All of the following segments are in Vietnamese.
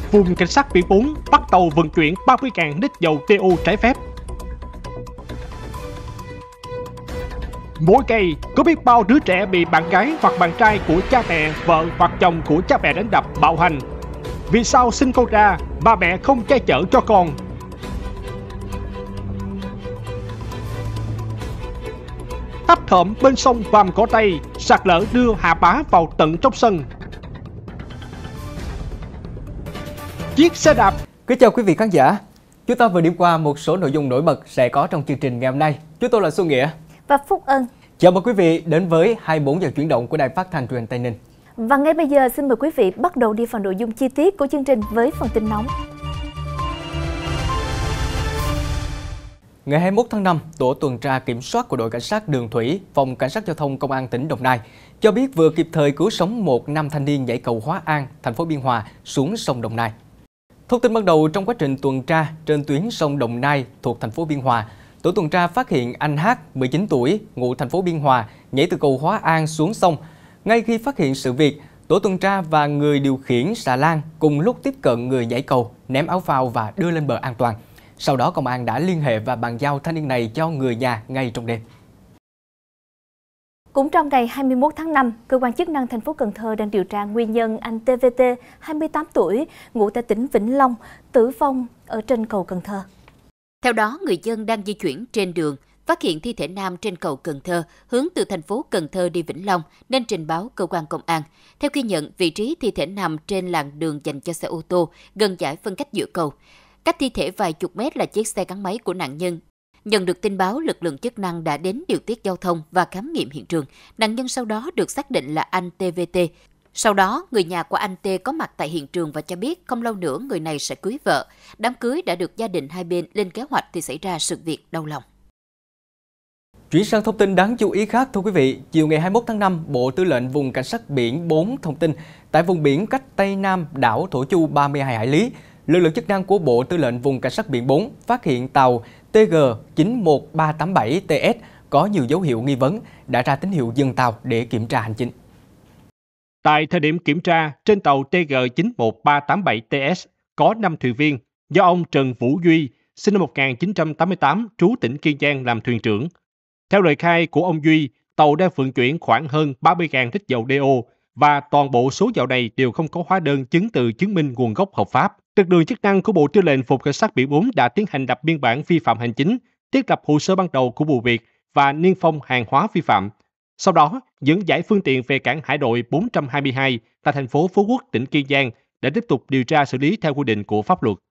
Vùng cảnh sát biển 4 bắt tàu vận chuyển 30.000 lít dầu DO trái phép. Mỗi ngày, có biết bao đứa trẻ bị bạn gái hoặc bạn trai của cha mẹ, vợ hoặc chồng của cha mẹ đánh đập, bạo hành. Vì sao sinh con ra, ba mẹ không che chở cho con? Thấp thỏm bên sông Vàm Cỏ Tây, sạt lở đưa Hà Bá vào tận trong sân. Chiếc xe đạp. Kính chào quý vị khán giả. Chúng ta vừa điểm qua một số nội dung nổi bật sẽ có trong chương trình ngày hôm nay. Chúng tôi là Xuân Nghĩa và Phúc Ân. Chào mừng quý vị đến với 24 giờ chuyển động của Đài Phát thanh Truyền hình Tây Ninh. Và ngay bây giờ xin mời quý vị bắt đầu đi vào nội dung chi tiết của chương trình với phần tin nóng. Ngày 21 tháng 5, tổ tuần tra kiểm soát của đội cảnh sát đường thủy, phòng cảnh sát giao thông công an tỉnh Đồng Nai cho biết vừa kịp thời cứu sống một nam thanh niên nhảy cầu Hóa An, thành phố Biên Hòa xuống sông Đồng Nai. Thông tin ban đầu, trong quá trình tuần tra trên tuyến sông Đồng Nai thuộc thành phố Biên Hòa, tổ tuần tra phát hiện anh H, 19 tuổi, ngụ thành phố Biên Hòa, nhảy từ cầu Hóa An xuống sông. Ngay khi phát hiện sự việc, tổ tuần tra và người điều khiển xà lan cùng lúc tiếp cận người nhảy cầu, ném áo phao và đưa lên bờ an toàn. Sau đó, công an đã liên hệ và bàn giao thanh niên này cho người nhà ngay trong đêm. Cũng trong ngày 21 tháng 5, cơ quan chức năng thành phố Cần Thơ đang điều tra nguyên nhân anh TVT, 28 tuổi, ngụ tại tỉnh Vĩnh Long, tử vong ở trên cầu Cần Thơ. Theo đó, người dân đang di chuyển trên đường, phát hiện thi thể nam trên cầu Cần Thơ, hướng từ thành phố Cần Thơ đi Vĩnh Long, nên trình báo cơ quan công an. Theo ghi nhận, vị trí thi thể nằm trên làn đường dành cho xe ô tô, gần dải phân cách giữa cầu. Cách thi thể vài chục mét là chiếc xe gắn máy của nạn nhân. Nhận được tin báo, lực lượng chức năng đã đến điều tiết giao thông và khám nghiệm hiện trường. Nạn nhân sau đó được xác định là anh TVT. Sau đó, người nhà của anh T có mặt tại hiện trường và cho biết không lâu nữa người này sẽ cưới vợ. Đám cưới đã được gia đình hai bên lên kế hoạch thì xảy ra sự việc đau lòng. Chuyển sang thông tin đáng chú ý khác, thưa quý vị. Chiều ngày 21 tháng 5, Bộ Tư lệnh Vùng Cảnh sát biển 4 thông tin, tại vùng biển cách Tây Nam đảo Thổ Chu 32 hải lý, lực lượng chức năng của Bộ Tư lệnh Vùng Cảnh sát biển 4 phát hiện tàu TG91387TS có nhiều dấu hiệu nghi vấn, đã ra tín hiệu dừng tàu để kiểm tra hành chính. Tại thời điểm kiểm tra, trên tàu TG91387TS có 5 thuyền viên do ông Trần Vũ Duy, sinh năm 1988, trú tỉnh Kiên Giang làm thuyền trưởng. Theo lời khai của ông Duy, tàu đang vận chuyển khoảng hơn 30.000 lít dầu DO và toàn bộ số dầu này đều không có hóa đơn chứng từ chứng minh nguồn gốc hợp pháp. Lực lượng chức năng của Bộ Tư lệnh Vùng Cảnh sát biển 4 đã tiến hành lập biên bản vi phạm hành chính, thiết lập hồ sơ ban đầu của vụ việc và niêm phong hàng hóa vi phạm. Sau đó, dẫn giải phương tiện về cảng hải đội 422 tại thành phố Phú Quốc, tỉnh Kiên Giang để tiếp tục điều tra xử lý theo quy định của pháp luật.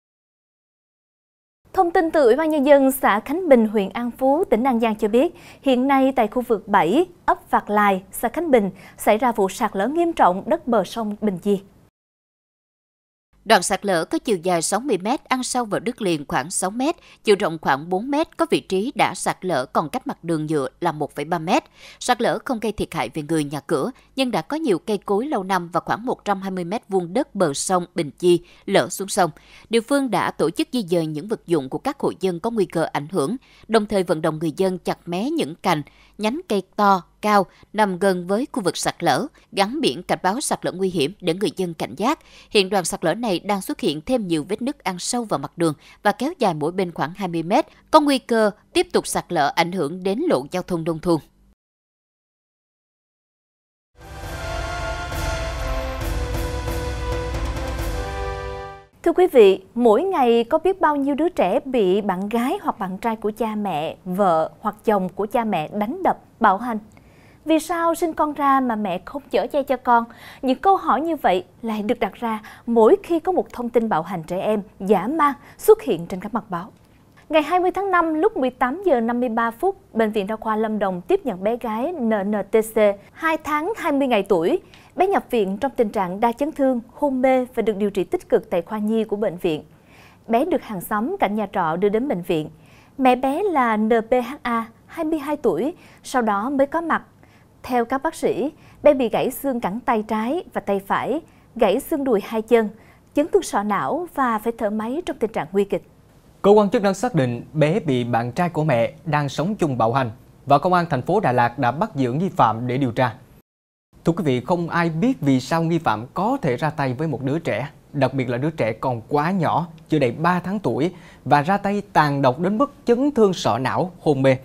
Thông tin từ Ủy ban Nhân dân xã Khánh Bình, huyện An Phú, tỉnh An Giang cho biết, hiện nay tại khu vực 7, ấp Vạc Lài, xã Khánh Bình, xảy ra vụ sạt lở nghiêm trọng đất bờ sông Bình Chi. Đoạn sạt lở có chiều dài 60 m, ăn sâu vào đất liền khoảng 6 m, chiều rộng khoảng 4 m, có vị trí đã sạt lở còn cách mặt đường nhựa là 1,3 m. Sạt lở không gây thiệt hại về người nhà cửa, nhưng đã có nhiều cây cối lâu năm và khoảng 120 m² đất bờ sông Bình Chi lở xuống sông. Địa phương đã tổ chức di dời những vật dụng của các hộ dân có nguy cơ ảnh hưởng, đồng thời vận động người dân chặt mé những cành, nhánh cây to, cao nằm gần với khu vực sạt lở, gắn biển cảnh báo sạt lở nguy hiểm để người dân cảnh giác. Hiện đoạn sạt lở này đang xuất hiện thêm nhiều vết nứt ăn sâu vào mặt đường và kéo dài mỗi bên khoảng 20 m, có nguy cơ tiếp tục sạt lở ảnh hưởng đến lộ giao thông nông thôn. Thưa quý vị, mỗi ngày có biết bao nhiêu đứa trẻ bị bạn gái hoặc bạn trai của cha mẹ, vợ hoặc chồng của cha mẹ đánh đập, bạo hành. Vì sao sinh con ra mà mẹ không chở che cho con? Những câu hỏi như vậy lại được đặt ra mỗi khi có một thông tin bạo hành trẻ em dã man xuất hiện trên các mặt báo. Ngày 20 tháng 5 lúc 18 giờ 53 phút, Bệnh viện Đa khoa Lâm Đồng tiếp nhận bé gái NNTC, 2 tháng 20 ngày tuổi. Bé nhập viện trong tình trạng đa chấn thương, hôn mê và được điều trị tích cực tại khoa nhi của bệnh viện. Bé được hàng xóm cạnh nhà trọ đưa đến bệnh viện. Mẹ bé là NPHA, 22 tuổi, sau đó mới có mặt. Theo các bác sĩ, bé bị gãy xương cẳng tay trái và tay phải, gãy xương đùi hai chân, chấn thương sọ não và phải thở máy trong tình trạng nguy kịch. Cơ quan chức năng xác định bé bị bạn trai của mẹ đang sống chung bạo hành và công an thành phố Đà Lạt đã bắt giữ nghi phạm để điều tra. Thưa quý vị, không ai biết vì sao nghi phạm có thể ra tay với một đứa trẻ đặc biệt là đứa trẻ còn quá nhỏ, chưa đầy 3 tháng tuổi và ra tay tàn độc đến mức chấn thương sọ não, hôn mê.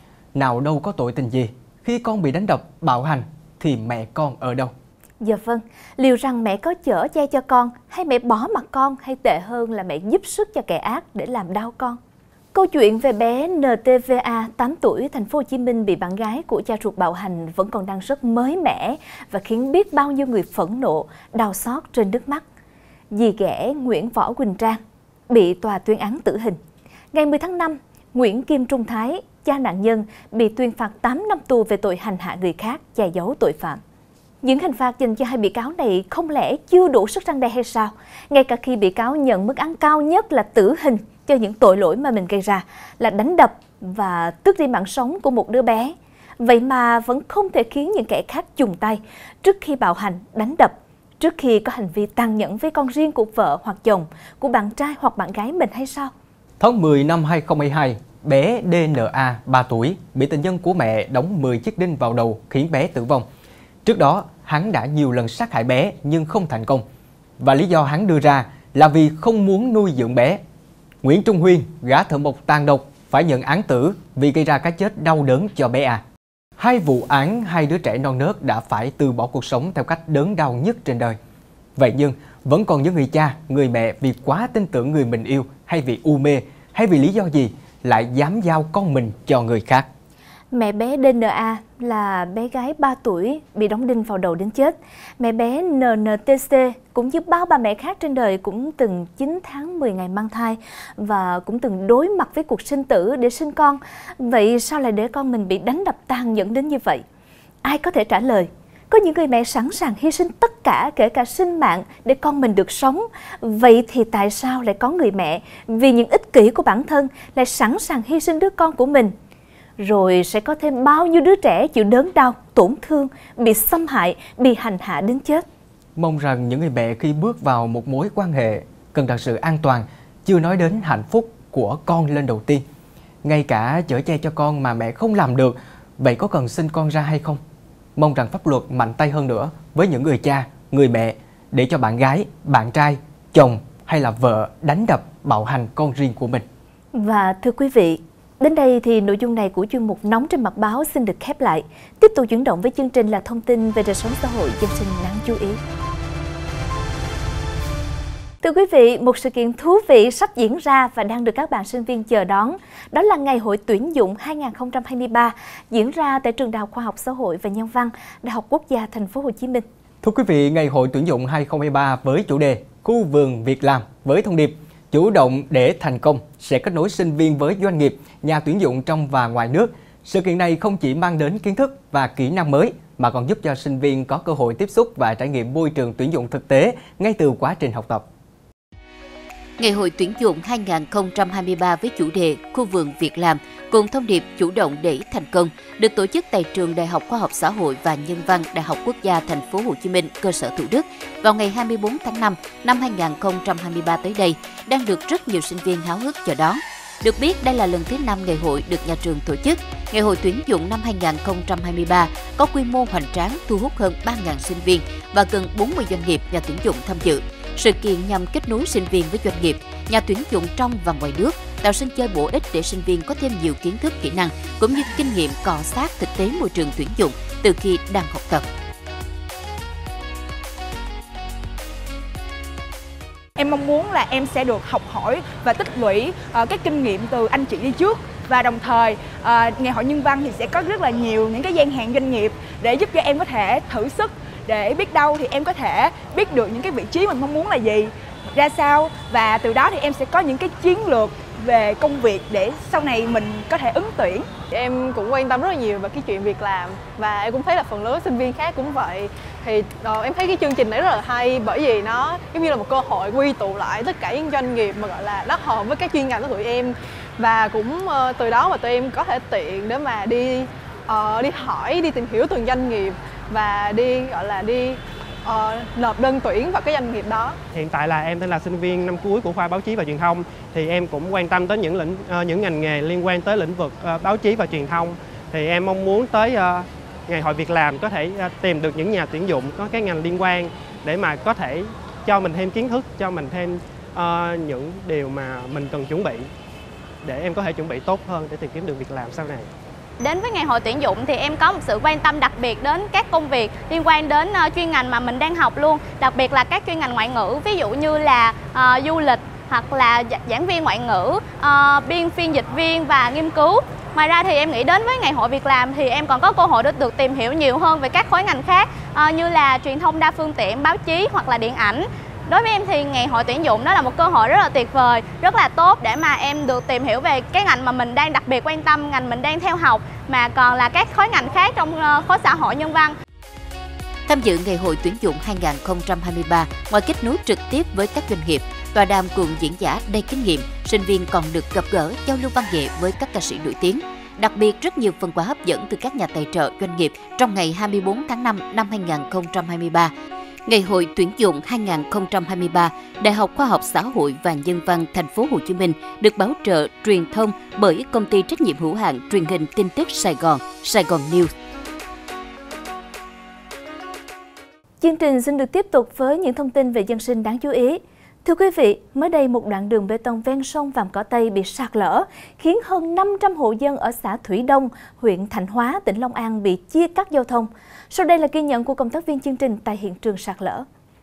Nào đâu có tội tình gì, khi con bị đánh đập, bạo hành thì mẹ con ở đâu? Dạ vâng, liệu rằng mẹ có chở che cho con, hay mẹ bỏ mặc con, hay tệ hơn là mẹ giúp sức cho kẻ ác để làm đau con? Câu chuyện về bé NTVA, 8 tuổi, thành phố Hồ Chí Minh bị bạn gái của cha ruột bạo hành vẫn còn đang rất mới mẻ và khiến biết bao nhiêu người phẫn nộ, đau xót trên nước mắt. Dì ghẻ Nguyễn Võ Quỳnh Trang bị tòa tuyên án tử hình. Ngày 10 tháng 5, Nguyễn Kim Trung Thái, cha nạn nhân, bị tuyên phạt 8 năm tù về tội hành hạ người khác, che giấu tội phạm. Những hình phạt dành cho hai bị cáo này không lẽ chưa đủ sức răn đe hay sao? Ngay cả khi bị cáo nhận mức án cao nhất là tử hình cho những tội lỗi mà mình gây ra, là đánh đập và tước đi mạng sống của một đứa bé. Vậy mà vẫn không thể khiến những kẻ khác chùng tay trước khi bạo hành, đánh đập, trước khi có hành vi tàn nhẫn với con riêng của vợ hoặc chồng, của bạn trai hoặc bạn gái mình hay sao? Tháng 10 năm 2022, bé DNA, 3 tuổi, bị tình nhân của mẹ đóng 10 chiếc đinh vào đầu khiến bé tử vong. Trước đó, hắn đã nhiều lần sát hại bé nhưng không thành công. Và lý do hắn đưa ra là vì không muốn nuôi dưỡng bé. Nguyễn Trung Huyên, gã thợ mộc tàn độc, phải nhận án tử vì gây ra cái chết đau đớn cho bé A. Hai vụ án hai đứa trẻ non nớt đã phải từ bỏ cuộc sống theo cách đớn đau nhất trên đời. Vậy nhưng, vẫn còn những người cha, người mẹ vì quá tin tưởng người mình yêu, hay vì u mê, hay vì lý do gì lại dám giao con mình cho người khác. Mẹ bé DNA là bé gái 3 tuổi bị đóng đinh vào đầu đến chết. Mẹ bé NNTC cũng như bao bà mẹ khác trên đời cũng từng 9 tháng 10 ngày mang thai và cũng từng đối mặt với cuộc sinh tử để sinh con. Vậy sao lại để con mình bị đánh đập tàn nhẫn đến như vậy? Ai có thể trả lời? Có những người mẹ sẵn sàng hy sinh tất cả, kể cả sinh mạng để con mình được sống. Vậy thì tại sao lại có người mẹ vì những ích kỷ của bản thân lại sẵn sàng hy sinh đứa con của mình? Rồi sẽ có thêm bao nhiêu đứa trẻ chịu đớn đau, tổn thương, bị xâm hại, bị hành hạ đến chết. Mong rằng những người mẹ khi bước vào một mối quan hệ cần đặt sự an toàn, chưa nói đến hạnh phúc của con lên đầu tiên. Ngay cả chở che cho con mà mẹ không làm được, vậy có cần sinh con ra hay không? Mong rằng pháp luật mạnh tay hơn nữa với những người cha, người mẹ để cho bạn gái, bạn trai, chồng hay là vợ đánh đập, bạo hành con riêng của mình. Và thưa quý vị, đến đây thì nội dung này của chuyên mục Nóng trên mặt báo xin được khép lại. Tiếp tục chuyển động với chương trình là thông tin về đời sống xã hội dân sinh đáng chú ý. Thưa quý vị, một sự kiện thú vị sắp diễn ra và đang được các bạn sinh viên chờ đón. Đó là Ngày hội tuyển dụng 2023 diễn ra tại Trường Đại học Khoa học Xã hội và Nhân văn, Đại học Quốc gia Thành phố Hồ Chí Minh. Thưa quý vị, Ngày hội tuyển dụng 2023 với chủ đề Khu vườn việc làm với thông điệp chủ động để thành công sẽ kết nối sinh viên với doanh nghiệp, nhà tuyển dụng trong và ngoài nước. Sự kiện này không chỉ mang đến kiến thức và kỹ năng mới mà còn giúp cho sinh viên có cơ hội tiếp xúc và trải nghiệm môi trường tuyển dụng thực tế ngay từ quá trình học tập. Ngày hội tuyển dụng 2023 với chủ đề Khu vườn việc làm cùng thông điệp chủ động để thành công được tổ chức tại Trường Đại học Khoa học Xã hội và Nhân văn Đại học Quốc gia Thành phố Hồ Chí Minh, cơ sở Thủ Đức vào ngày 24 tháng 5 năm 2023 tới đây, đang được rất nhiều sinh viên háo hức chờ đón. Được biết, đây là lần thứ 5 ngày hội được nhà trường tổ chức. Ngày hội tuyển dụng năm 2023 có quy mô hoành tráng, thu hút hơn 3.000 sinh viên và gần 40 doanh nghiệp nhà tuyển dụng tham dự. Sự kiện nhằm kết nối sinh viên với doanh nghiệp, nhà tuyển dụng trong và ngoài nước, tạo sân chơi bổ ích để sinh viên có thêm nhiều kiến thức, kỹ năng cũng như kinh nghiệm cọ xát thực tế môi trường tuyển dụng từ khi đang học tập. Em mong muốn là em sẽ được học hỏi và tích lũy các kinh nghiệm từ anh chị đi trước. Và đồng thời, Ngày hội Nhân văn thì sẽ có rất là nhiều những cái gian hàng doanh nghiệp để giúp cho em có thể thử sức, để biết đâu thì em có thể biết được những cái vị trí mình mong muốn là gì, ra sao. Và từ đó thì em sẽ có những cái chiến lược về công việc để sau này mình có thể ứng tuyển. Em cũng quan tâm rất là nhiều về cái chuyện việc làm và em cũng thấy là phần lớn sinh viên khác cũng vậy. Thì em thấy cái chương trình này rất là hay bởi vì nó giống như là một cơ hội quy tụ lại tất cả những doanh nghiệp mà gọi là nó hợp với các chuyên ngành của tụi em. Và cũng từ đó mà tụi em có thể tiện để mà đi hỏi, đi tìm hiểu từng doanh nghiệp và đi nộp đơn tuyển vào cái doanh nghiệp đó. Hiện tại là em đang là sinh viên năm cuối của khoa báo chí và truyền thông, thì em cũng quan tâm tới những ngành nghề liên quan tới lĩnh vực báo chí và truyền thông. Thì em mong muốn tới Ngày hội việc làm có thể tìm được những nhà tuyển dụng có cái ngành liên quan để mà có thể cho mình thêm kiến thức, cho mình thêm những điều mà mình cần chuẩn bị để em có thể chuẩn bị tốt hơn để tìm kiếm được việc làm sau này. Đến với ngày hội tuyển dụng thì em có một sự quan tâm đặc biệt đến các công việc liên quan đến chuyên ngành mà mình đang học luôn, đặc biệt là các chuyên ngành ngoại ngữ, ví dụ như là du lịch hoặc là giảng viên ngoại ngữ, phiên dịch viên và nghiên cứu. Ngoài ra thì em nghĩ đến với ngày hội việc làm thì em còn có cơ hội để được tìm hiểu nhiều hơn về các khối ngành khác như là truyền thông đa phương tiện, báo chí hoặc là điện ảnh. Đối với em thì ngày hội tuyển dụng đó là một cơ hội rất là tuyệt vời, rất là tốt để mà em được tìm hiểu về cái ngành mà mình đang đặc biệt quan tâm, ngành mình đang theo học, mà còn là các khối ngành khác trong khối xã hội nhân văn. Tham dự ngày hội tuyển dụng 2023, ngoài kết nối trực tiếp với các doanh nghiệp, tọa đàm cùng diễn giả đầy kinh nghiệm, sinh viên còn được gặp gỡ giao lưu văn nghệ với các ca sĩ nổi tiếng. Đặc biệt, rất nhiều phần quà hấp dẫn từ các nhà tài trợ doanh nghiệp trong ngày 24 tháng 5 năm 2023. Ngày hội tuyển dụng 2023, Đại học Khoa học Xã hội và Nhân văn Thành phố Hồ Chí Minh được bảo trợ truyền thông bởi Công ty trách nhiệm hữu hạn Truyền hình tin tức Sài Gòn News. Chương trình xin được tiếp tục với những thông tin về dân sinh đáng chú ý. Thưa quý vị, mới đây một đoạn đường bê tông ven sông Vàm Cỏ Tây bị sạt lở, khiến hơn 500 hộ dân ở xã Thủy Đông, huyện Thạnh Hóa, tỉnh Long An bị chia cắt giao thông. Sau đây là ghi nhận của công tác viên chương trình tại hiện trường sạt lở.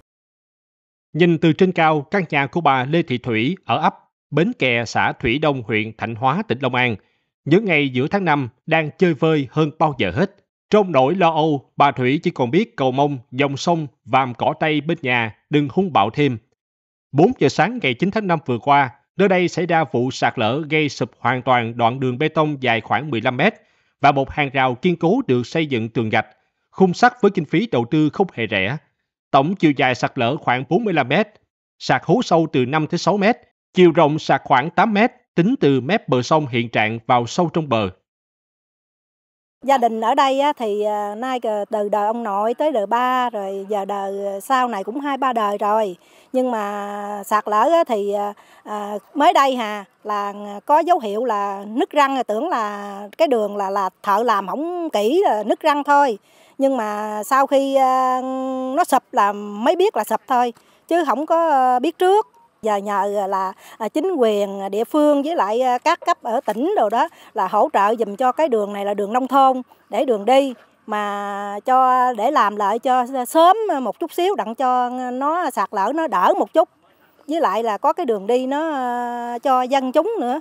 Nhìn từ trên cao, căn nhà của bà Lê Thị Thủy ở ấp Bến Kè, xã Thủy Đông, huyện Thạnh Hóa, tỉnh Long An, những ngày giữa tháng 5 đang chơi vơi hơn bao giờ hết. Trong nỗi lo âu, bà Thủy chỉ còn biết cầu mong dòng sông Vàm Cỏ Tây bên nhà đừng hung bạo thêm. 4 giờ sáng ngày 9 tháng 5 vừa qua, nơi đây xảy ra vụ sạt lở gây sụp hoàn toàn đoạn đường bê tông dài khoảng 15 mét và một hàng rào kiên cố được xây dựng tường gạch, khung sắt với kinh phí đầu tư không hề rẻ. Tổng chiều dài sạt lở khoảng 45 mét, sạt hố sâu từ 5 tới 6 mét, chiều rộng sạt khoảng 8 mét, tính từ mép bờ sông hiện trạng vào sâu trong bờ. Gia đình ở đây thì nay từ đời ông nội tới đời ba, rồi giờ đời sau này cũng 2-3 đời rồi. Nhưng mà sạt lở thì mới đây là có dấu hiệu là nứt răng, tưởng là cái đường là thợ làm không kỹ là nứt răng thôi. Nhưng mà sau khi nó sụp là mới biết là sụp thôi, chứ không có biết trước. Giờ nhờ là chính quyền địa phương với lại các cấp ở tỉnh đồ đó là hỗ trợ giùm cho cái đường này là đường nông thôn để đường đi, mà để làm lại cho sớm một chút xíu đặng cho nó sạt lở nó đỡ một chút, với lại là có cái đường đi nó cho dân chúng nữa.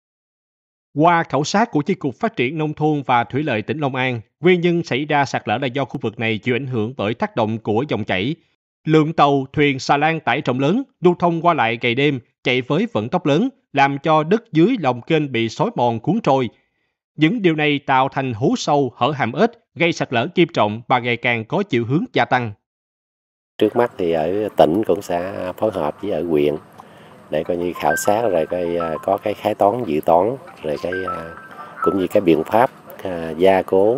Qua khảo sát của Chi cục Phát triển Nông thôn và Thủy lợi tỉnh Long An, nguyên nhân xảy ra sạt lở là do khu vực này chịu ảnh hưởng bởi tác động của dòng chảy. Lượng tàu, thuyền, xà lan tải trọng lớn, lưu thông qua lại ngày đêm, chạy với vận tốc lớn, làm cho đất dưới lòng kênh bị xói mòn cuốn trôi. Những điều này tạo thành hố sâu, hở hàm ếch, gây sạt lở nghiêm trọng và ngày càng có chiều hướng gia tăng. Trước mắt thì ở tỉnh cũng sẽ phối hợp với ở huyện để coi như khảo sát rồi có cái khái toán dự toán rồi cũng như cái biện pháp gia cố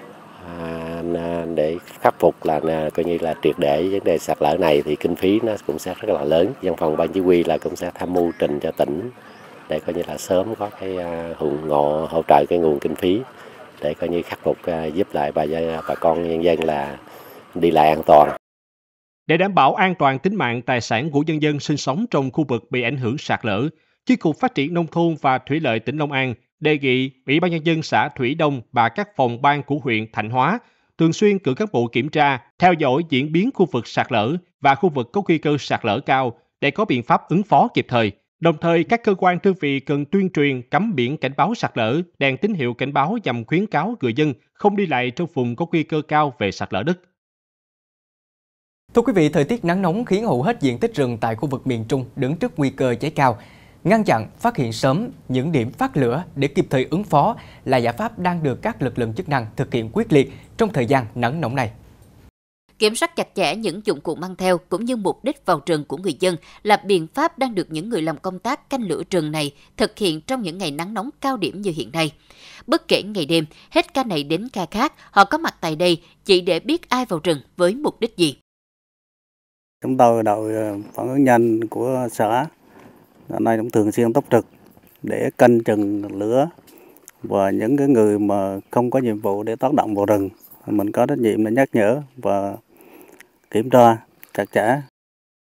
để khắc phục là coi như là triệt để vấn đề sạt lở này, thì kinh phí nó cũng sẽ rất là lớn. Văn phòng Ban Chỉ huy là cũng sẽ tham mưu trình cho tỉnh để coi như là sớm có cái hỗ trợ cái nguồn kinh phí để coi như khắc phục giúp lại bà con nhân dân là đi lại an toàn. Để đảm bảo an toàn tính mạng tài sản của nhân dân sinh sống trong khu vực bị ảnh hưởng sạt lở, Chi cục Phát triển Nông thôn và Thủy lợi tỉnh Long An đề nghị Ủy ban Nhân dân xã Thủy Đông và các phòng ban của huyện Thạnh Hóa thường xuyên cử cán bộ kiểm tra, theo dõi diễn biến khu vực sạt lở và khu vực có nguy cơ sạt lở cao để có biện pháp ứng phó kịp thời. Đồng thời, các cơ quan đơn vị cần tuyên truyền cắm biển cảnh báo sạt lở, đèn tín hiệu cảnh báo nhằm khuyến cáo người dân không đi lại trong vùng có nguy cơ cao về sạt lở đất. Thưa quý vị, thời tiết nắng nóng khiến hầu hết diện tích rừng tại khu vực miền Trung đứng trước nguy cơ cháy cao. Ngăn chặn, phát hiện sớm những điểm phát lửa để kịp thời ứng phó là giải pháp đang được các lực lượng chức năng thực hiện quyết liệt trong thời gian nắng nóng này. Kiểm soát chặt chẽ những dụng cụ mang theo cũng như mục đích vào rừng của người dân là biện pháp đang được những người làm công tác canh lửa rừng này thực hiện trong những ngày nắng nóng cao điểm như hiện nay. Bất kể ngày đêm, hết ca này đến ca khác, họ có mặt tại đây chỉ để biết ai vào rừng với mục đích gì. Chúng tôi đội phản ứng nhanh của xã nay cũng thường xuyên túc trực để canh chừng lửa, và những cái người mà không có nhiệm vụ để tác động vào rừng mình có trách nhiệm để nhắc nhở và kiểm tra chặt chẽ.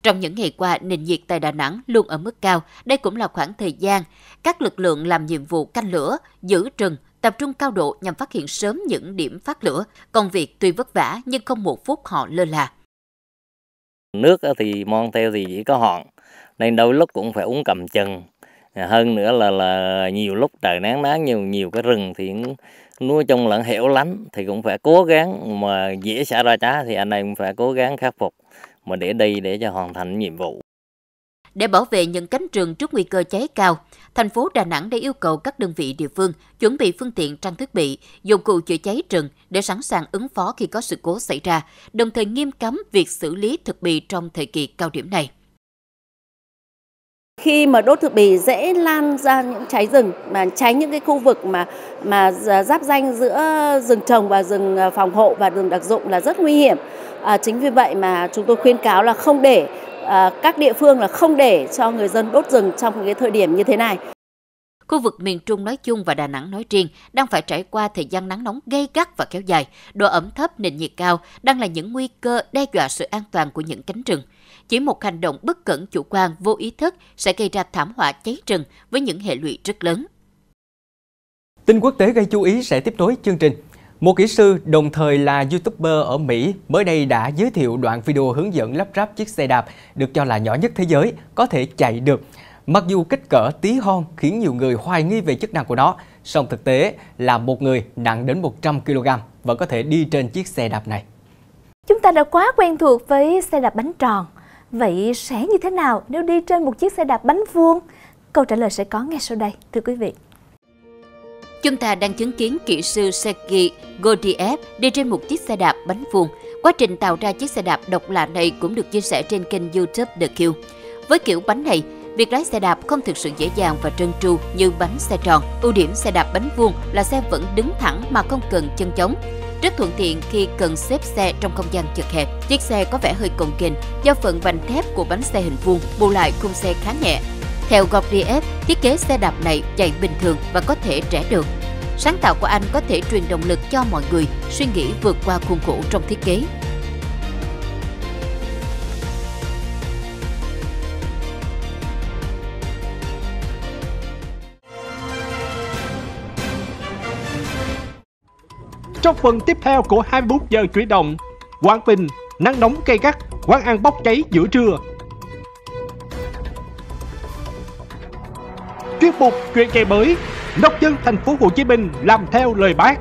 Trong những ngày qua, nền nhiệt tại Đà Nẵng luôn ở mức cao. Đây cũng là khoảng thời gian các lực lượng làm nhiệm vụ canh lửa, giữ rừng, tập trung cao độ nhằm phát hiện sớm những điểm phát lửa. Công việc tuy vất vả nhưng không một phút họ lơ là. Nước thì mon theo thì chỉ có hòn, nên đôi lúc cũng phải uống cầm chừng. Hơn nữa là nhiều lúc trời nắng nhiều cái rừng thì nói chung là hẻo lánh thì cũng phải cố gắng, mà dễ xảy ra cháy thì anh em cũng phải cố gắng khắc phục mà để cho hoàn thành nhiệm vụ. Để bảo vệ những cánh rừng trước nguy cơ cháy cao, thành phố Đà Nẵng đã yêu cầu các đơn vị địa phương chuẩn bị phương tiện, trang thiết bị, dụng cụ chữa cháy rừng để sẵn sàng ứng phó khi có sự cố xảy ra, đồng thời nghiêm cấm việc xử lý thực bì trong thời kỳ cao điểm này. Khi mà đốt thực bì dễ lan ra những cháy rừng, mà cháy những cái khu vực mà giáp ranh giữa rừng trồng và rừng phòng hộ và rừng đặc dụng là rất nguy hiểm. Chính vì vậy mà chúng tôi khuyên cáo là không để các địa phương là không để cho người dân đốt rừng trong cái thời điểm như thế này. Khu vực miền Trung nói chung và Đà Nẵng nói riêng đang phải trải qua thời gian nắng nóng gay gắt và kéo dài, độ ẩm thấp, nền nhiệt cao đang là những nguy cơ đe dọa sự an toàn của những cánh rừng. Chỉ một hành động bất cẩn, chủ quan, vô ý thức sẽ gây ra thảm họa cháy rừng với những hệ lụy rất lớn. Tin quốc tế gây chú ý sẽ tiếp nối chương trình. Một kỹ sư đồng thời là YouTuber ở Mỹ mới đây đã giới thiệu đoạn video hướng dẫn lắp ráp chiếc xe đạp được cho là nhỏ nhất thế giới, có thể chạy được. Mặc dù kích cỡ tí hon khiến nhiều người hoài nghi về chức năng của nó, song thực tế là một người nặng đến 100 kg vẫn có thể đi trên chiếc xe đạp này. Chúng ta đã quá quen thuộc với xe đạp bánh tròn. Vậy sẽ như thế nào nếu đi trên một chiếc xe đạp bánh vuông? Câu trả lời sẽ có ngay sau đây, thưa quý vị. Chúng ta đang chứng kiến kỹ sư Sergei Gurdjieff đi trên một chiếc xe đạp bánh vuông. Quá trình tạo ra chiếc xe đạp độc lạ này cũng được chia sẻ trên kênh YouTube The Q. Với kiểu bánh này, việc lái xe đạp không thực sự dễ dàng và trơn tru như bánh xe tròn. Ưu điểm xe đạp bánh vuông là xe vẫn đứng thẳng mà không cần chân chống. Rất thuận tiện khi cần xếp xe trong không gian chật hẹp. Chiếc xe có vẻ hơi cồng kềnh do phần vành thép của bánh xe hình vuông, bù lại khung xe khá nhẹ. Theo Gurdjieff, thiết kế xe đạp này chạy bình thường và có thể rẽ đường. Sáng tạo của anh có thể truyền động lực cho mọi người suy nghĩ vượt qua khuôn khổ trong thiết kế. Trong phần tiếp theo của 21 giờ chuyển động, Quảng Bình, nắng nóng gay gắt, quán ăn bốc cháy giữa trưa. Chuyên mục chuyện kể mới, nông dân thành phố Hồ Chí Minh làm theo lời Bác.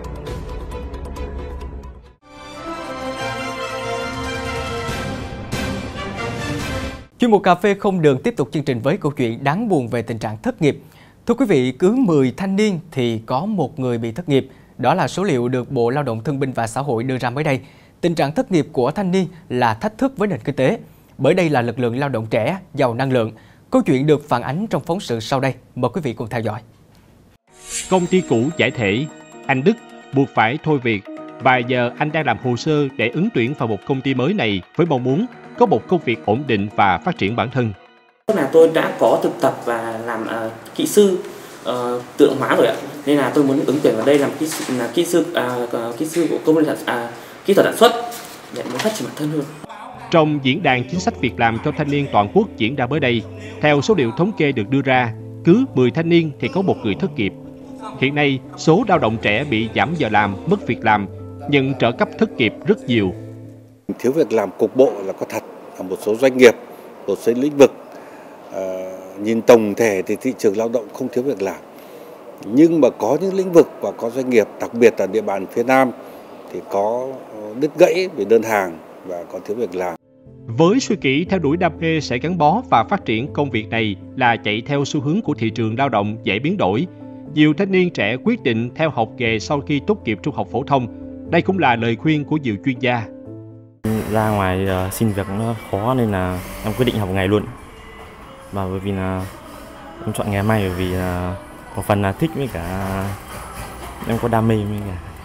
Chuyên mục cà phê không đường tiếp tục chương trình với câu chuyện đáng buồn về tình trạng thất nghiệp. Thưa quý vị, cứ 10 thanh niên thì có một người bị thất nghiệp. Đó là số liệu được Bộ Lao động Thương binh và Xã hội đưa ra mới đây. Tình trạng thất nghiệp của thanh niên là thách thức với nền kinh tế, bởi đây là lực lượng lao động trẻ, giàu năng lượng. Câu chuyện được phản ánh trong phóng sự sau đây. Mời quý vị cùng theo dõi. Công ty cũ giải thể, anh Đức buộc phải thôi việc và giờ anh đang làm hồ sơ để ứng tuyển vào một công ty mới này với mong muốn có một công việc ổn định và phát triển bản thân. Là tôi đã có thực tập và làm kỹ sư tự động hóa rồi ạ, nên là tôi muốn ứng tuyển vào đây làm kỹ sư của công ty kỹ thuật sản xuất để muốn phát triển bản thân hơn. Trong diễn đàn chính sách việc làm cho thanh niên toàn quốc diễn ra mới đây, theo số liệu thống kê được đưa ra, cứ 10 thanh niên thì có một người thất nghiệp. Hiện nay, số lao động trẻ bị giảm giờ làm, mất việc làm, nhận trợ cấp thất nghiệp rất nhiều. Thiếu việc làm cục bộ là có thật ở một số doanh nghiệp, một số lĩnh vực. Nhìn tổng thể thì thị trường lao động không thiếu việc làm. Nhưng mà có những lĩnh vực và có doanh nghiệp, đặc biệt là địa bàn phía Nam, thì có đứt gãy về đơn hàng và có thiếu việc làm. Với suy nghĩ theo đuổi đam mê sẽ gắn bó và phát triển công việc này là chạy theo xu hướng của thị trường lao động dễ biến đổi. Nhiều thanh niên trẻ quyết định theo học nghề sau khi tốt nghiệp trung học phổ thông. Đây cũng là lời khuyên của nhiều chuyên gia. Ra ngoài xin việc nó khó nên là em quyết định học nghề luôn. Và bởi vì là em chọn nghề may bởi vì là một phần là thích với cả em có đam mê với cả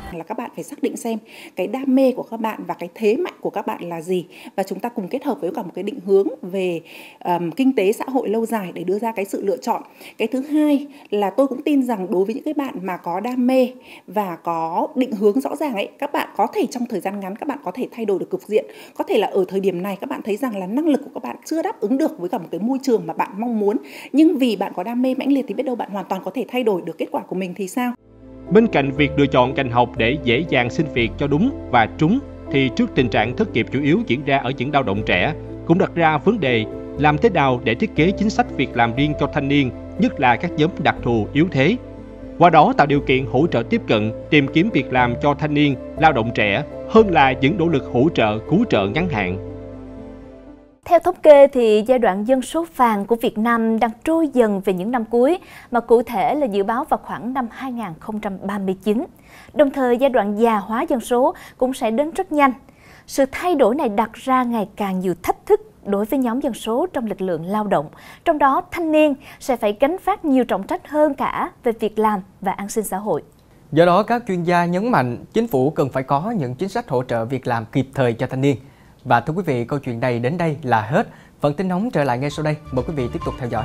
Là các bạn phải xác định xem cái đam mê của các bạn và cái thế mạnh của các bạn là gì, và chúng ta cùng kết hợp với cả một cái định hướng về kinh tế xã hội lâu dài để đưa ra cái sự lựa chọn. Cái thứ hai là tôi cũng tin rằng đối với những cái bạn mà có đam mê và có định hướng rõ ràng ấy, các bạn có thể trong thời gian ngắn các bạn có thể thay đổi được cục diện. Có thể là ở thời điểm này các bạn thấy rằng là năng lực của các bạn chưa đáp ứng được với cả một cái môi trường mà bạn mong muốn, nhưng vì bạn có đam mê mãnh liệt thì biết đâu bạn hoàn toàn có thể thay đổi được kết quả của mình thì sao? Bên cạnh việc lựa chọn ngành học để dễ dàng xin việc cho đúng và trúng, thì trước tình trạng thất nghiệp chủ yếu diễn ra ở những lao động trẻ, cũng đặt ra vấn đề làm thế nào để thiết kế chính sách việc làm riêng cho thanh niên, nhất là các nhóm đặc thù yếu thế. Qua đó tạo điều kiện hỗ trợ tiếp cận, tìm kiếm việc làm cho thanh niên, lao động trẻ hơn là những nỗ lực hỗ trợ, cứu trợ ngắn hạn. Theo thống kê thì giai đoạn dân số vàng của Việt Nam đang trôi dần về những năm cuối, mà cụ thể là dự báo vào khoảng năm 2039. Đồng thời giai đoạn già hóa dân số cũng sẽ đến rất nhanh. Sự thay đổi này đặt ra ngày càng nhiều thách thức đối với nhóm dân số trong lực lượng lao động, trong đó thanh niên sẽ phải gánh vác nhiều trọng trách hơn cả về việc làm và an sinh xã hội. Do đó, các chuyên gia nhấn mạnh chính phủ cần phải có những chính sách hỗ trợ việc làm kịp thời cho thanh niên. Và thưa quý vị, câu chuyện này đến đây là hết. Phần tin nóng trở lại ngay sau đây. Mời quý vị tiếp tục theo dõi.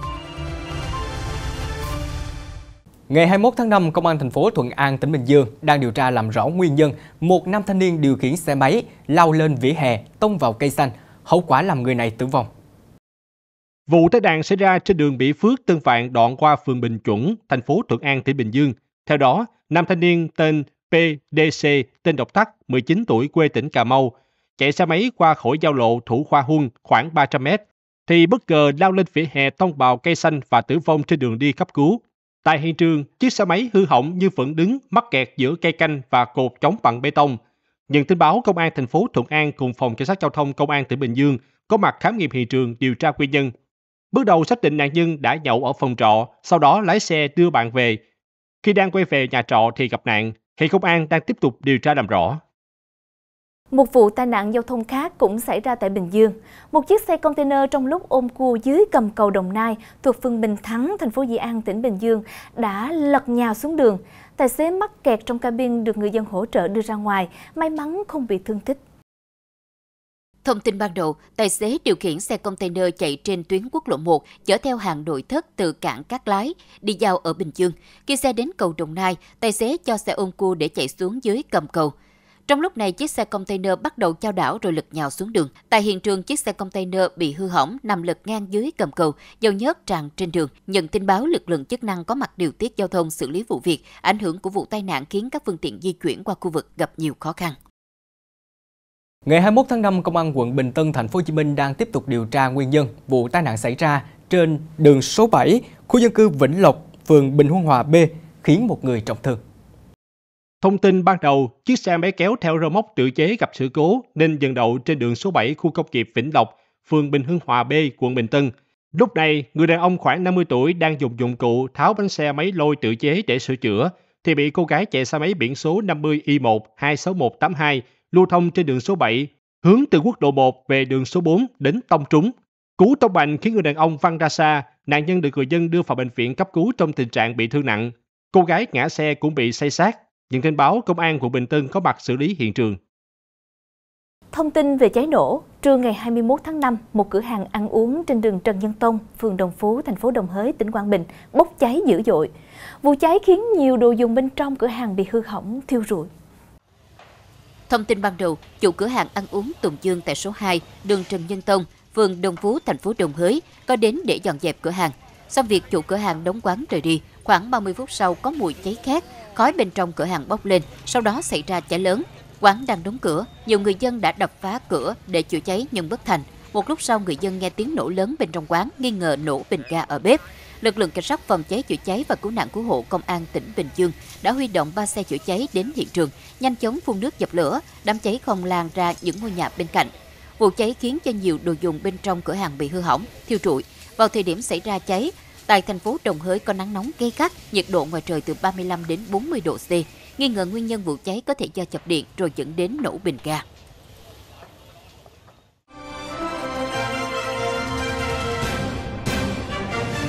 Ngày 21 tháng 5, Công an thành phố Thuận An, tỉnh Bình Dương đang điều tra làm rõ nguyên nhân một nam thanh niên điều khiển xe máy lao lên vỉa hè, tông vào cây xanh, hậu quả làm người này tử vong. Vụ tai nạn xảy ra trên đường Mỹ Phước, Tân Vạn đoạn qua phường Bình Chuẩn, thành phố Thuận An, tỉnh Bình Dương. Theo đó, nam thanh niên tên PDC, tên độc Tắc, 19 tuổi, quê tỉnh Cà Mau, chạy xe máy qua khỏi giao lộ Thủ Khoa Huân khoảng 300 mét, thì bất ngờ lao lên vỉa hè tông vào cây xanh và tử vong trên đường đi cấp cứu. Tại hiện trường, chiếc xe máy hư hỏng như vẫn đứng mắc kẹt giữa cây canh và cột chống bằng bê tông. Nhận tin báo, Công an thành phố Thuận An cùng Phòng Cảnh sát Giao thông Công an tỉnh Bình Dương có mặt khám nghiệm hiện trường điều tra nguyên nhân. Bước đầu xác định nạn nhân đã nhậu ở phòng trọ, sau đó lái xe đưa bạn về. Khi đang quay về nhà trọ thì gặp nạn, hiện công an đang tiếp tục điều tra làm rõ. Một vụ tai nạn giao thông khác cũng xảy ra tại Bình Dương. Một chiếc xe container trong lúc ôm cua dưới gầm cầu Đồng Nai thuộc phường Bình Thắng, thành phố Dĩ An, tỉnh Bình Dương đã lật nhào xuống đường. Tài xế mắc kẹt trong cabin được người dân hỗ trợ đưa ra ngoài, may mắn không bị thương tích. Thông tin ban đầu, tài xế điều khiển xe container chạy trên tuyến quốc lộ 1 chở theo hàng nội thất từ cảng Cát Lái đi giao ở Bình Dương. Khi xe đến cầu Đồng Nai, tài xế cho xe ôm cua để chạy xuống dưới gầm cầu. Trong lúc này, chiếc xe container bắt đầu chao đảo rồi lật nhào xuống đường. Tại hiện trường, chiếc xe container bị hư hỏng nằm lật ngang dưới gầm cầu, dầu nhớt tràn trên đường. Nhận tin báo, lực lượng chức năng có mặt điều tiết giao thông xử lý vụ việc. Ảnh hưởng của vụ tai nạn khiến các phương tiện di chuyển qua khu vực gặp nhiều khó khăn. Ngày 21 tháng 5, Công an quận Bình Tân, thành phố Hồ Chí Minh đang tiếp tục điều tra nguyên nhân vụ tai nạn xảy ra trên đường số 7, khu dân cư Vĩnh Lộc, phường Bình Hưng Hòa B, khiến một người trọng thương. Thông tin ban đầu, chiếc xe máy kéo theo rơ móc tự chế gặp sự cố nên dừng đậu trên đường số 7 khu công nghiệp Vĩnh Lộc, phường Bình Hưng Hòa B, quận Bình Tân. Lúc này, người đàn ông khoảng 50 tuổi đang dùng dụng cụ tháo bánh xe máy lôi tự chế để sửa chữa, thì bị cô gái chạy xe máy biển số 50I1 26182 lưu thông trên đường số 7, hướng từ quốc lộ 1 về đường số 4 đến tông trúng. Cú tông mạnh khiến người đàn ông văng ra xa, nạn nhân được người dân đưa vào bệnh viện cấp cứu trong tình trạng bị thương nặng. Cô gái ngã xe cũng bị xây xát. Nhận tin báo, Công an quận Bình Tân có mặt xử lý hiện trường. Thông tin về cháy nổ, trưa ngày 21 tháng 5, một cửa hàng ăn uống trên đường Trần Nhân Tông, phường Đồng Phú, thành phố Đồng Hới, tỉnh Quảng Bình bốc cháy dữ dội. Vụ cháy khiến nhiều đồ dùng bên trong cửa hàng bị hư hỏng, thiêu rụi. Thông tin ban đầu, chủ cửa hàng ăn uống Tùng Dương tại số 2, đường Trần Nhân Tông, phường Đồng Phú, thành phố Đồng Hới có đến để dọn dẹp cửa hàng. Xong việc chủ cửa hàng đóng quán rời đi, khoảng 30 phút sau có mùi cháy khét, khói bên trong cửa hàng bốc lên, sau đó xảy ra cháy lớn. Quán đang đóng cửa, nhiều người dân đã đập phá cửa để chữa cháy nhưng bất thành. Một lúc sau, người dân nghe tiếng nổ lớn bên trong quán, nghi ngờ nổ bình ga ở bếp. Lực lượng cảnh sát phòng cháy chữa cháy và cứu nạn cứu hộ Công an tỉnh Bình Dương đã huy động 3 xe chữa cháy đến hiện trường, nhanh chóng phun nước dập lửa, đám cháy không lan ra những ngôi nhà bên cạnh. Vụ cháy khiến cho nhiều đồ dùng bên trong cửa hàng bị hư hỏng, thiêu rụi. Vào thời điểm xảy ra cháy, tại thành phố Đồng Hới có nắng nóng gay gắt, nhiệt độ ngoài trời từ 35 đến 40 độ C. Nghi ngờ nguyên nhân vụ cháy có thể do chập điện rồi dẫn đến nổ bình ga.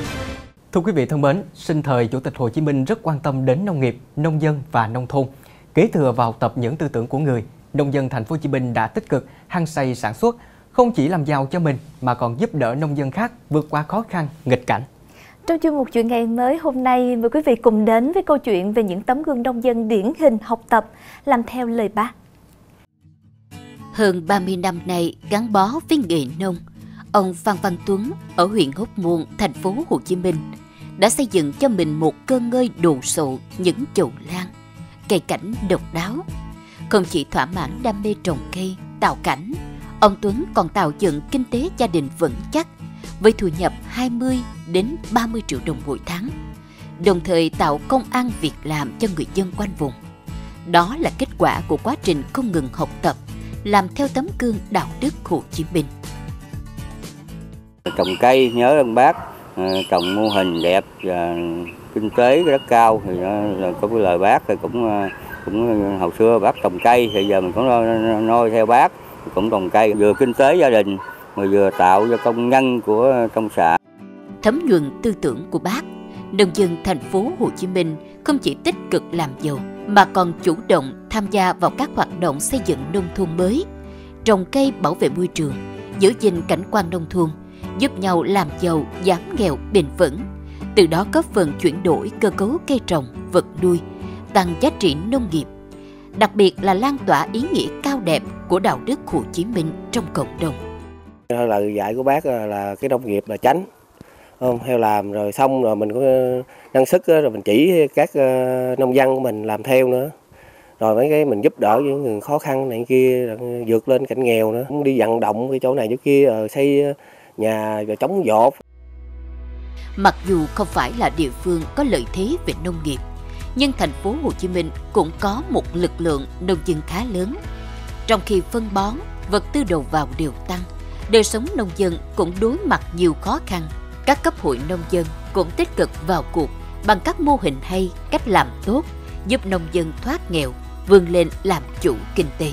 Thưa quý vị thân mến, sinh thời Chủ tịch Hồ Chí Minh rất quan tâm đến nông nghiệp, nông dân và nông thôn. Kế thừa và học tập những tư tưởng của người, nông dân Thành phố Hồ Chí Minh đã tích cực hăng say sản xuất, không chỉ làm giàu cho mình mà còn giúp đỡ nông dân khác vượt qua khó khăn, nghịch cảnh. Trong chuyên mục Chuyện Ngày Mới hôm nay, mời quý vị cùng đến với câu chuyện về những tấm gương nông dân điển hình học tập, làm theo lời Bác. Hơn 30 năm nay gắn bó với nghề nông, ông Phan Văn Tuấn ở huyện Hóc Môn, Thành phố Hồ Chí Minh đã xây dựng cho mình một cơ ngơi đồ sộ những chậu lan, cây cảnh độc đáo. Không chỉ thỏa mãn đam mê trồng cây, tạo cảnh, ông Tuấn còn tạo dựng kinh tế gia đình vững chắc với thu nhập 20 đến 30 triệu đồng mỗi tháng, đồng thời tạo công ăn việc làm cho người dân quanh vùng. Đó là kết quả của quá trình không ngừng học tập, làm theo tấm gương đạo đức Hồ Chí Minh. Trồng cây nhớ ơn Bác, trồng mô hình đẹp và kinh tế rất cao thì có cái lời Bác thì cũng hồi xưa Bác trồng cây thì giờ mình cũng noi theo Bác, cũng trồng cây vừa kinh tế gia đình mà vừa tạo cho công nhân của trong xã. Thấm nhuần tư tưởng của Bác, nông dân Thành phố Hồ Chí Minh không chỉ tích cực làm giàu mà còn chủ động tham gia vào các hoạt động xây dựng nông thôn mới, trồng cây bảo vệ môi trường, giữ gìn cảnh quan nông thôn, giúp nhau làm giàu, giảm nghèo bền vững. Từ đó góp phần chuyển đổi cơ cấu cây trồng, vật nuôi, tăng giá trị nông nghiệp. Đặc biệt là lan tỏa ý nghĩa cao đẹp của đạo đức Hồ Chí Minh trong cộng đồng. Lời dạy của Bác là cái nông nghiệp là chánh, không theo làm rồi xong rồi mình có năng sức rồi mình chỉ các nông dân của mình làm theo nữa, rồi mấy cái mình giúp đỡ những người khó khăn này kia vượt lên cảnh nghèo nữa, cũng đi vận động cái chỗ này chỗ kia rồi xây nhà rồi chống dột. Mặc dù không phải là địa phương có lợi thế về nông nghiệp, nhưng Thành phố Hồ Chí Minh cũng có một lực lượng nông dân khá lớn. Trong khi phân bón, vật tư đầu vào đều tăng, đời sống nông dân cũng đối mặt nhiều khó khăn. Các cấp hội nông dân cũng tích cực vào cuộc bằng các mô hình hay, cách làm tốt, giúp nông dân thoát nghèo, vươn lên làm chủ kinh tế.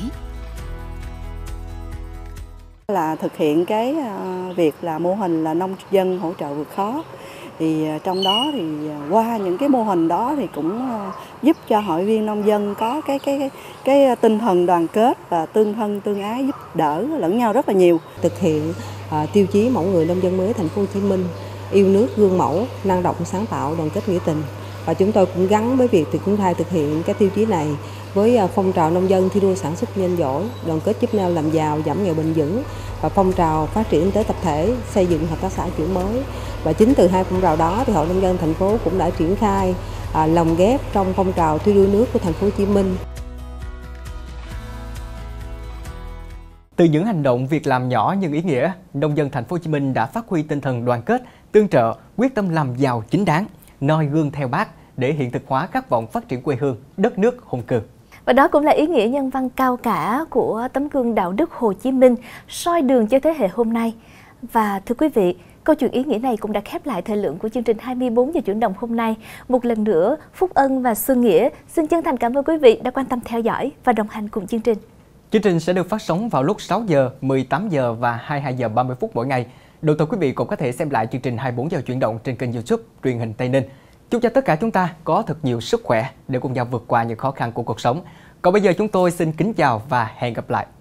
Là thực hiện cái việc là mô hình là nông dân hỗ trợ vượt khó. Thì trong đó thì qua những cái mô hình đó thì cũng giúp cho hội viên nông dân có cái tinh thần đoàn kết và tương thân tương ái, giúp đỡ lẫn nhau rất là nhiều. Thực hiện tiêu chí mẫu người nông dân mới Thành phố Hồ Chí Minh, yêu nước, gương mẫu, năng động, sáng tạo, đoàn kết, nghĩa tình. Và chúng tôi cũng gắn với việc triển khai thực hiện cái tiêu chí này với phong trào nông dân thi đua sản xuất nhanh giỏi, đoàn kết giúp nhau làm giàu, giảm nghèo bền vững và phong trào phát triển kinh tế tập thể, xây dựng hợp tác xã kiểu mới. Và chính từ hai phong trào đó thì Hội Nông dân thành phố cũng đã triển khai lồng ghép trong phong trào thi đua nước của Thành phố Hồ Chí Minh. Từ những hành động việc làm nhỏ nhưng ý nghĩa, nông dân Thành phố Hồ Chí Minh đã phát huy tinh thần đoàn kết, tương trợ, quyết tâm làm giàu chính đáng, noi gương theo Bác để hiện thực hóa khát vọng phát triển quê hương, đất nước hùng cường. Và đó cũng là ý nghĩa nhân văn cao cả của tấm gương đạo đức Hồ Chí Minh, soi đường cho thế hệ hôm nay. Và thưa quý vị, câu chuyện ý nghĩa này cũng đã khép lại thời lượng của chương trình 24 giờ chuyển động hôm nay. Một lần nữa, Phúc Ân và Xuân Nghĩa xin chân thành cảm ơn quý vị đã quan tâm theo dõi và đồng hành cùng chương trình. Chương trình sẽ được phát sóng vào lúc 6 giờ, 18 giờ và 22 giờ 30 phút mỗi ngày. Đồng thời quý vị cũng có thể xem lại chương trình 24 giờ chuyển động trên kênh YouTube Truyền hình Tây Ninh. Chúc cho tất cả chúng ta có thật nhiều sức khỏe để cùng nhau vượt qua những khó khăn của cuộc sống. Còn bây giờ chúng tôi xin kính chào và hẹn gặp lại.